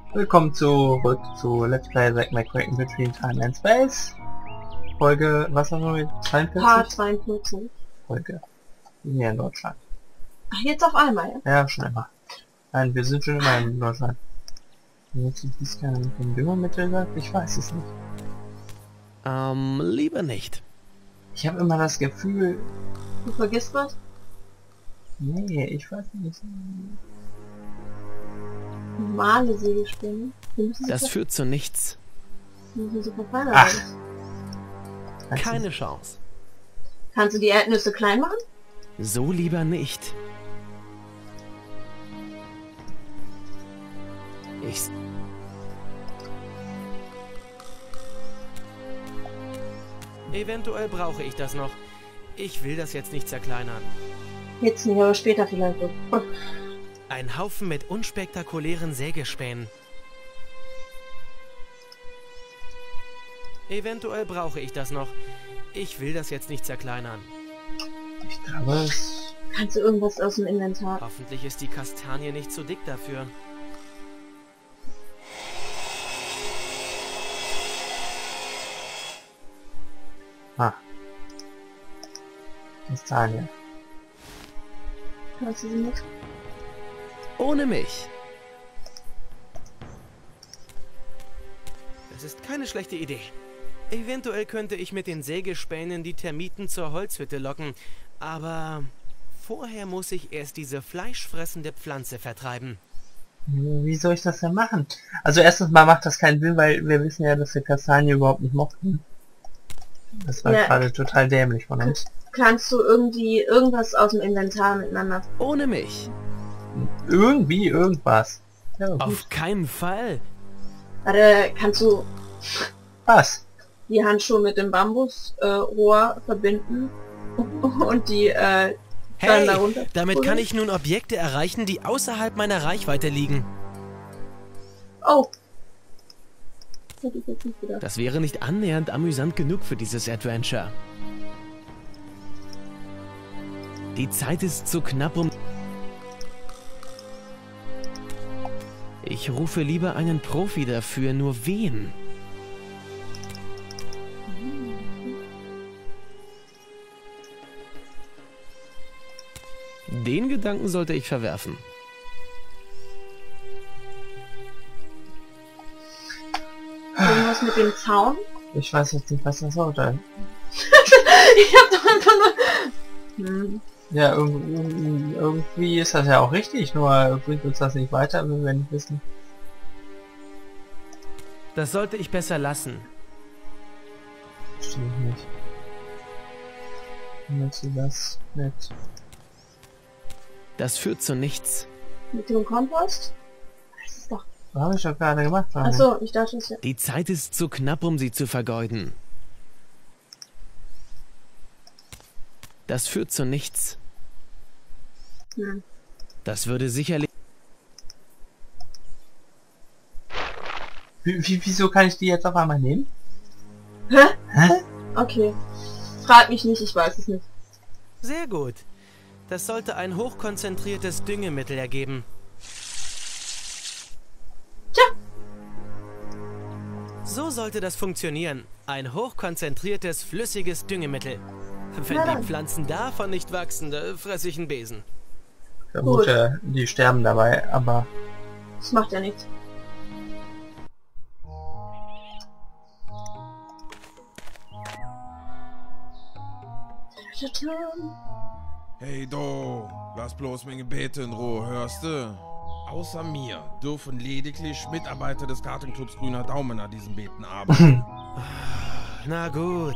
Willkommen zurück zu Let's Play Zack McCracken Between Time and Space. Folge, was haben wir? 42? Part 42. Folge. Hier in Deutschland. Ach, jetzt auf einmal, ja? Ja, schon immer. Nein, wir sind schon immer in Deutschland. Jetzt ist keine mit dem Düngermittel sagt, ich weiß es nicht. Lieber nicht. Ich habe immer das Gefühl... Du vergisst was? Nee, ich weiß nicht. Normale Sägespäne. Das führt zu nichts. Müssen sie verfeinern. Ach. Keine Chance. Kannst du die Erdnüsse klein machen? So lieber nicht. Eventuell brauche ich das noch. Ich will das jetzt nicht zerkleinern. Jetzt nicht, aber später vielleicht. Ein Haufen mit unspektakulären Sägespänen. Eventuell brauche ich das noch. Ich will das jetzt nicht zerkleinern. Ich glaube es... Kannst du irgendwas aus dem Inventar? Hoffentlich ist die Kastanie nicht zu dick dafür. Ah. Kastanie. Kannst du sie nicht? Ohne mich. Das ist keine schlechte Idee. Eventuell könnte ich mit den Sägespänen die Termiten zur Holzhütte locken, aber vorher muss ich erst diese fleischfressende Pflanze vertreiben. Wie soll ich das denn machen? Also erstens mal macht das keinen Sinn, weil wir wissen ja, dass wir Kastanie überhaupt nicht mochten. Das war Ja. gerade total dämlich von uns. Kannst du irgendwie irgendwas aus dem Inventar miteinander? Ohne mich. Irgendwie irgendwas. Ja, gut. Auf keinen Fall. Warte, kannst du Was? die Handschuhe mit dem Bambusrohr verbinden und die dann Hey, darunter? damit kann ich nun Objekte erreichen, die außerhalb meiner Reichweite liegen. Oh. Das hätte ich jetzt nicht gedacht. Das wäre nicht annähernd amüsant genug für dieses Adventure. Die Zeit ist zu knapp, um... Ich rufe lieber einen Profi dafür, nur wen? Den Gedanken sollte ich verwerfen. Irgendwas mit dem Zaun? Ich weiß jetzt nicht, was das sollte. Ich hab doch einfach nur... Ja, irgendwie ist das ja auch richtig, nur bringt uns das nicht weiter, wenn wir nicht wissen. Das sollte ich besser lassen. Verstehe ich nicht. Möchtest du das mit... Das führt zu nichts. Mit dem Kompost? Das ist doch... Was habe ich doch gerade gemacht? Achso, ich dachte es ja. Die Zeit ist zu knapp, um sie zu vergeuden. Das führt zu nichts. Das würde sicherlich... Wieso kann ich die jetzt auf einmal nehmen? Hä? Hä? Okay. Frag mich nicht, ich weiß es nicht. Sehr gut. Das sollte ein hochkonzentriertes Düngemittel ergeben. Tja. So sollte das funktionieren. Ein hochkonzentriertes, flüssiges Düngemittel. Wenn Na die dann. Pflanzen davon nicht wachsen, da fresse ich einen Besen. Ich vermute, die sterben dabei, aber... Das macht ja nichts. Hey du, lass bloß meine Gebete in Ruhe, hörst du? Außer mir dürfen lediglich Mitarbeiter des Gartenclubs Grüner Daumen an diesen Beeten arbeiten. Na gut.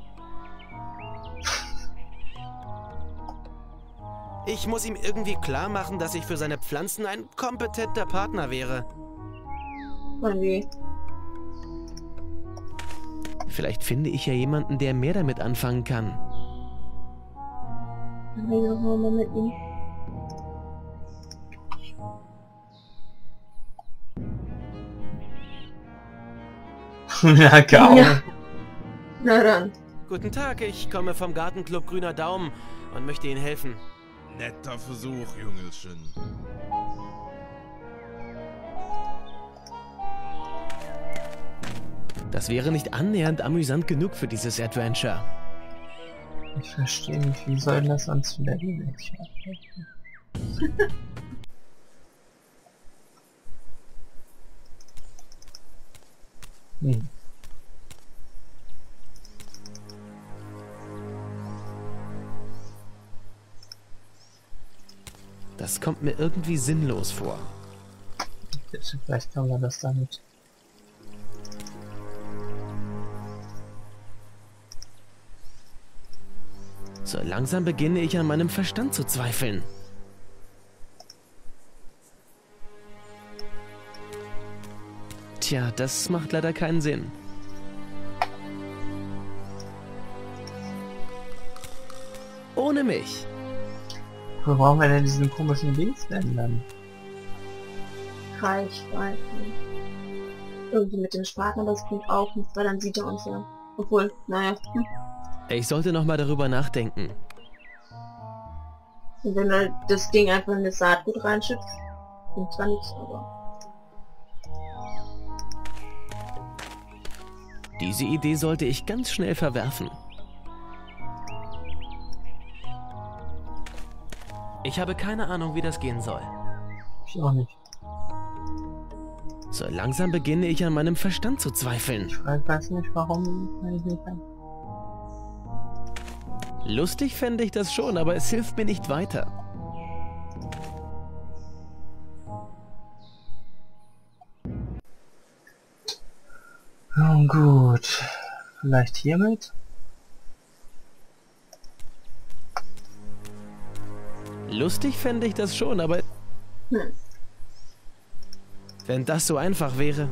Ich muss ihm irgendwie klar machen, dass ich für seine Pflanzen ein kompetenter Partner wäre. Mann, wie? Vielleicht finde ich ja jemanden, der mehr damit anfangen kann. Dann reden wir noch mal mit ihm. Ja, kaum. Ja. Na dann. Guten Tag, ich komme vom Gartenclub Grüner Daumen und möchte Ihnen helfen. Netter Versuch, Jüngelchen. Das wäre nicht annähernd amüsant genug für dieses Adventure. Ich verstehe nicht, wie soll das sonst wieder gehen? Hm. Das kommt mir irgendwie sinnlos vor. Bitte, vielleicht können wir das damit. So langsam beginne ich an meinem Verstand zu zweifeln. Tja, das macht leider keinen Sinn. Ohne mich. Wo brauchen wir denn diesen komischen Dings denn dann? Reichweite. Irgendwie mit dem Spaten, aber das kommt auch nicht, weil dann sieht er uns ja. Obwohl, naja. Ich sollte noch mal darüber nachdenken. Und wenn du das Ding einfach in das Saatgut reinschützt, bringt zwar nichts, aber... Diese Idee sollte ich ganz schnell verwerfen. Ich habe keine Ahnung, wie das gehen soll. Ich auch nicht. So langsam beginne ich an meinem Verstand zu zweifeln. Ich weiß nicht, warum ich nicht kann. Lustig fände ich das schon, aber es hilft mir nicht weiter. Nun gut. Vielleicht hiermit? Lustig fände ich das schon, aber... Wenn das so einfach wäre...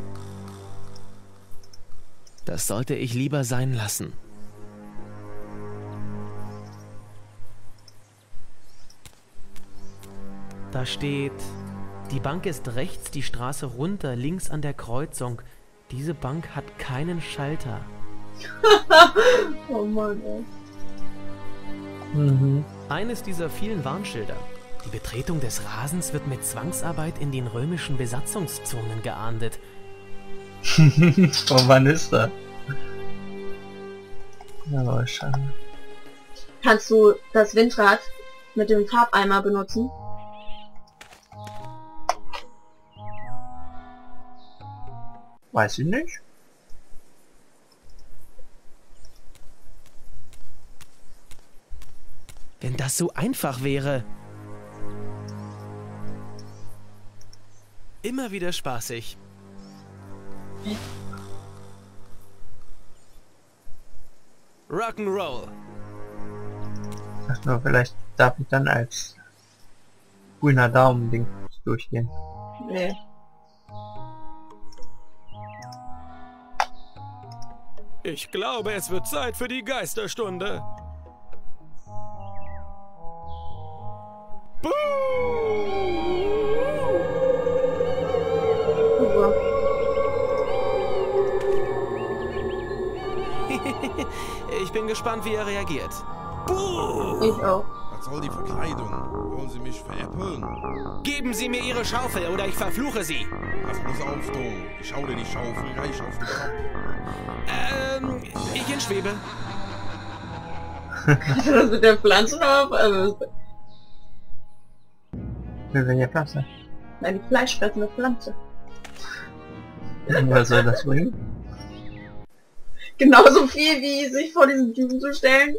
Das sollte ich lieber sein lassen. Da steht... Die Bank ist rechts, die Straße runter, links an der Kreuzung. Diese Bank hat keinen Schalter. Oh Mann, ey. Mhm. Eines dieser vielen Warnschilder. Die Betretung des Rasens wird mit Zwangsarbeit in den römischen Besatzungszonen geahndet. Oh, wann ist das? Ja, schade. Kannst du das Windrad mit dem Farbeimer benutzen? Weiß ich nicht. Wenn das so einfach wäre. Immer wieder spaßig. Rock'n'Roll. Ach nur, vielleicht darf ich dann als grüner Daumen-Ding durchgehen. Nee. Ich glaube, es wird Zeit für die Geisterstunde. Super. Ich bin gespannt, wie er reagiert. Ich auch. Was soll die Verkleidung? Wollen Sie mich veräppeln? Geben Sie mir Ihre Schaufel oder ich verfluche Sie. Pass bloß auf, du. Ich schau dir die Schaufel gleich auf den Kopf. Ich entschwebe. Das mit der Pflanze noch? Also, Für welche Pflanze? nein, die fleischfressende Pflanze. Was soll das bringen? Genauso viel wie sich vor diesen Typen zu stellen.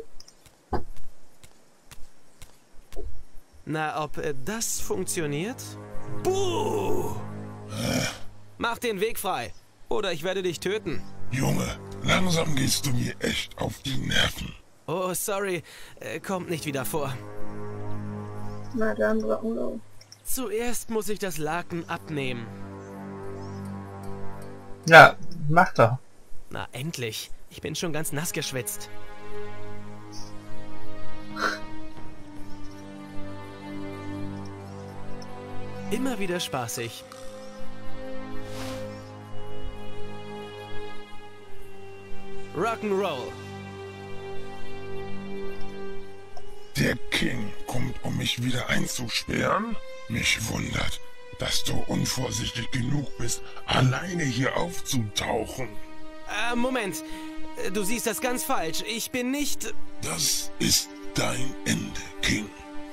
Na, ob das funktioniert? Buh! Mach den Weg frei, oder ich werde dich töten. Junge, langsam gehst du mir echt auf die Nerven. Oh, sorry, kommt nicht wieder vor. Na dann, Rock'n'Roll. Zuerst muss ich das Laken abnehmen. Ja, mach doch. Na, endlich. Ich bin schon ganz nass geschwitzt. Immer wieder spaßig. Rock'n'Roll. Der King kommt, um mich wieder einzusperren? Mich wundert, dass du unvorsichtig genug bist, alleine hier aufzutauchen. Moment. Du siehst das ganz falsch. Ich bin nicht... Das ist dein Ende, King.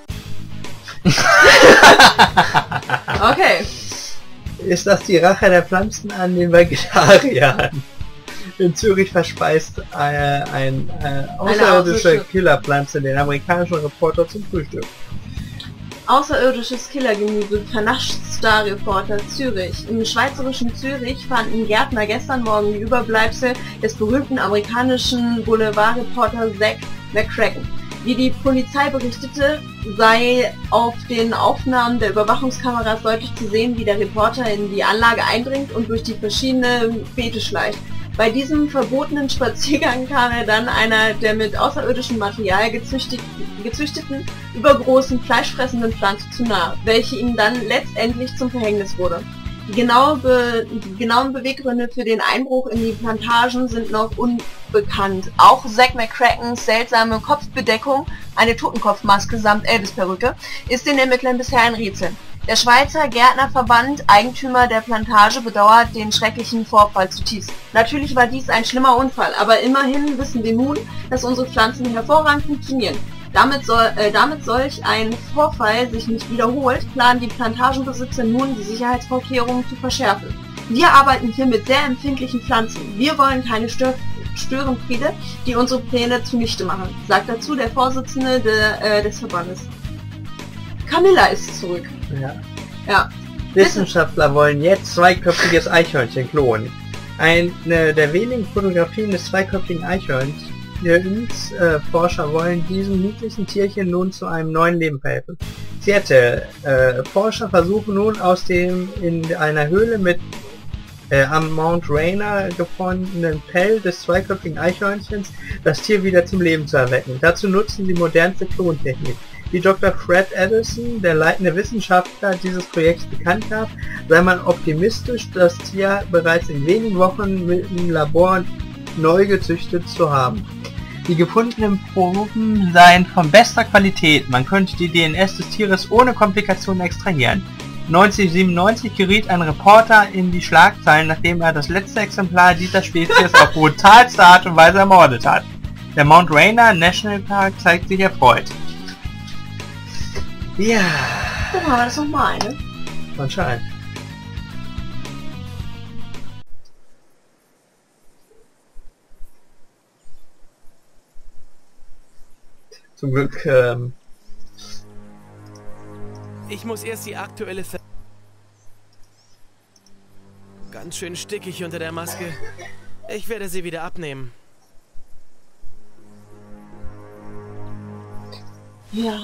Okay. Ist das die Rache der Pflanzen an den Vegetariern? In Zürich verspeist eine außerirdische Killerpflanze den amerikanischen Reporter zum Frühstück. Außerirdisches Killergemüse vernascht Star-Reporter Zürich. Im schweizerischen Zürich fanden Gärtner gestern Morgen die Überbleibsel des berühmten amerikanischen Boulevardreporters Zach McCracken. Wie die Polizei berichtete, sei auf den Aufnahmen der Überwachungskameras deutlich zu sehen, wie der Reporter in die Anlage eindringt und durch die verschiedenen Beete schleicht. Bei diesem verbotenen Spaziergang kam er dann einer der mit außerirdischem Material gezüchteten, übergroßen, fleischfressenden Pflanze zu nahe, welche ihm dann letztendlich zum Verhängnis wurde. Die genauen Beweggründe für den Einbruch in die Plantagen sind noch unbekannt. Auch Zach McCrackens seltsame Kopfbedeckung, eine Totenkopfmaske samt Elvis-Perücke, ist den Ermittlern bisher ein Rätsel. Der Schweizer Gärtnerverband, Eigentümer der Plantage, bedauert den schrecklichen Vorfall zutiefst. Natürlich war dies ein schlimmer Unfall, aber immerhin wissen wir nun, dass unsere Pflanzen hervorragend funktionieren. Damit solch ein Vorfall sich nicht wiederholt, planen die Plantagenbesitzer nun, die Sicherheitsvorkehrungen zu verschärfen. Wir arbeiten hier mit sehr empfindlichen Pflanzen. Wir wollen keine Störenfriede, die unsere Pläne zunichte machen, sagt dazu der Vorsitzende des Verbandes. Camilla ist zurück. Ja. Wissenschaftler wollen jetzt zweiköpfiges Eichhörnchen klonen. Eine der wenigen Fotografien des zweiköpfigen Eichhörnchens. Forscher wollen diesem niedlichen Tierchen nun zu einem neuen Leben verhelfen. Seattle. Forscher versuchen nun aus dem in einer Höhle mit am Mount Rainier gefundenen Fell des zweiköpfigen Eichhörnchens das Tier wieder zum Leben zu erwecken. Dazu nutzen sie modernste Klontechnik. Wie Dr. Fred Addison, der leitende Wissenschaftler dieses Projekts, bekannt gab, sei man optimistisch, das Tier bereits in wenigen Wochen mit dem Labor neu gezüchtet zu haben. Die gefundenen Proben seien von bester Qualität, man könnte die DNS des Tieres ohne Komplikationen extrahieren. 1997 geriet ein Reporter in die Schlagzeilen, nachdem er das letzte Exemplar dieser Spezies auf brutalste Art und Weise ermordet hat. Der Mount Rainier National Park zeigt sich erfreut. Ja. Dann haben wir das nochmal, ne? Anscheinend. Zum Glück, Ich muss erst die aktuelle Ganz schön stickig unter der Maske. Ich werde sie wieder abnehmen. Ja.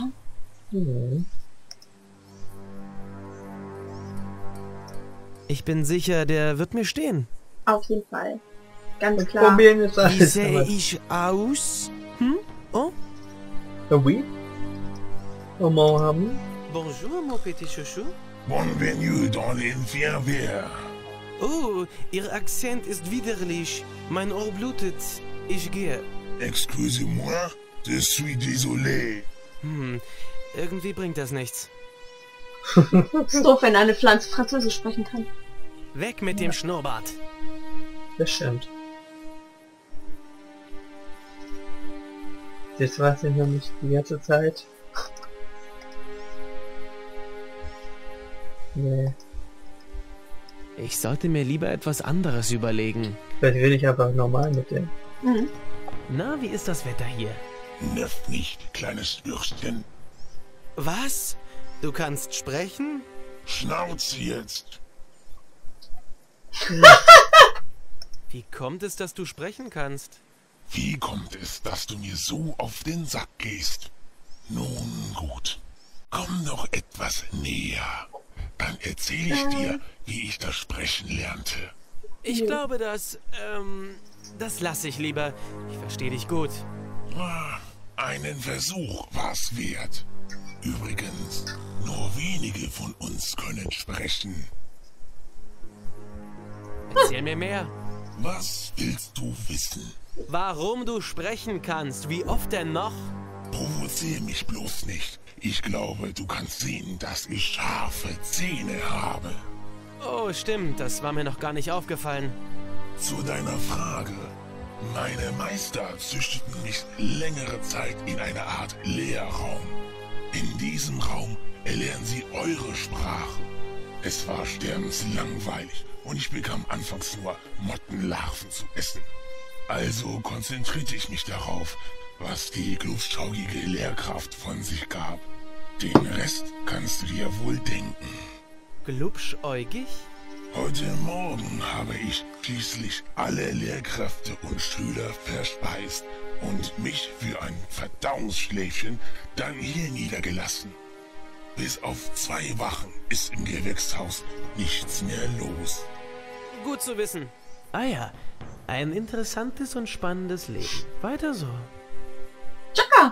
Ich bin sicher, der wird mir stehen. Auf jeden Fall. Ganz klar. Probieren ist Wie alles. sehe ich aus? Oh? Oui? Comment haben? Bonjour, mon petit chouchou. Bienvenue dans l'Inferno. Oh, Ihr Akzent ist widerlich. Mein Ohr blutet. Ich gehe. Excusez-moi, je suis désolé. Irgendwie bringt das nichts. Ist doof, wenn eine Pflanze Französisch sprechen kann. Weg mit dem Schnurrbart. Das stimmt. Das war es noch nicht die ganze Zeit. Nee. Ich sollte mir lieber etwas anderes überlegen. Vielleicht rede ich einfach normal mit dem. Na, wie ist das Wetter hier? Nerv nicht, kleines Würstchen. Was? Du kannst sprechen? Schnauze jetzt. Wie kommt es, dass du sprechen kannst? Wie kommt es, dass du mir so auf den Sack gehst? Nun gut, komm noch etwas näher. Dann erzähle ich dir, wie ich das Sprechen lernte. Ich glaube, das lasse ich lieber. Ich verstehe dich gut. Einen Versuch war's wert. Übrigens, nur wenige von uns können sprechen. Erzähl mir mehr. Was willst du wissen? Warum du sprechen kannst? Wie oft denn noch? Provoziere mich bloß nicht. Ich glaube, du kannst sehen, dass ich scharfe Zähne habe. Oh, stimmt. Das war mir noch gar nicht aufgefallen. Zu deiner Frage. Meine Meister züchteten mich längere Zeit in einer Art Lehrraum. In diesem Raum erlernen sie eure Sprache. Es war sterbenslangweilig und ich bekam anfangs nur Mottenlarven zu essen. Also konzentrierte ich mich darauf, was die glubschaugige Lehrkraft von sich gab. Den Rest kannst du dir wohl denken. Glubschäugig? Heute Morgen habe ich schließlich alle Lehrkräfte und Schüler verspeist und mich für ein Verdauungsschläfchen dann hier niedergelassen. Bis auf 2 Wachen ist im Gewächshaus nichts mehr los. Gut zu wissen. Ah ja, ein interessantes und spannendes Leben. Weiter so. Tschakka!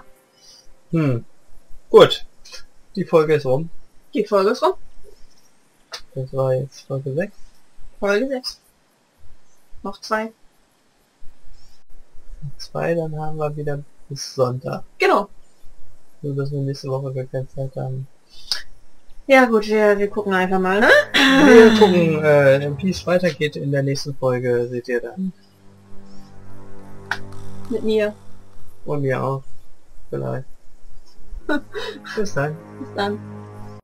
Gut. Die Folge ist rum. Die Folge ist rum. Das war jetzt Folge 6. Folge 6. Noch 2. 2, dann haben wir wieder bis Sonntag. Genau. So dass wir nächste Woche gar keine Zeit haben. Ja gut, wir gucken einfach mal, ne? Wir gucken, wie es weitergeht in der nächsten Folge, seht ihr dann. Mit mir. Und mir auch. Vielleicht. Bis dann. Bis dann.